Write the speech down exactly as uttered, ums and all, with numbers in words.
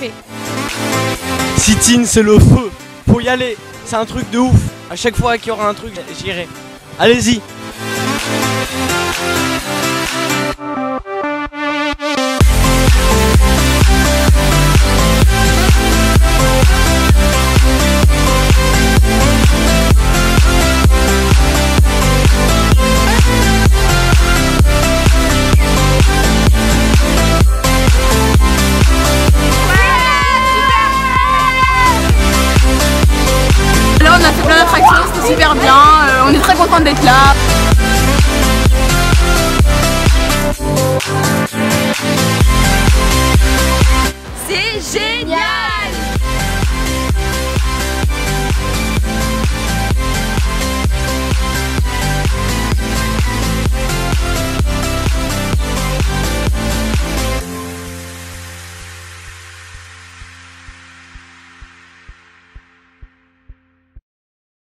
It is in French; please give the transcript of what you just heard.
fait. Sit-in, c'est le feu. Faut y aller. C'est un truc de ouf. À chaque fois qu'il y aura un truc, j'irai. Allez-y. On a fait plein d'attractions, c'était super bien, euh, on est très content d'être là.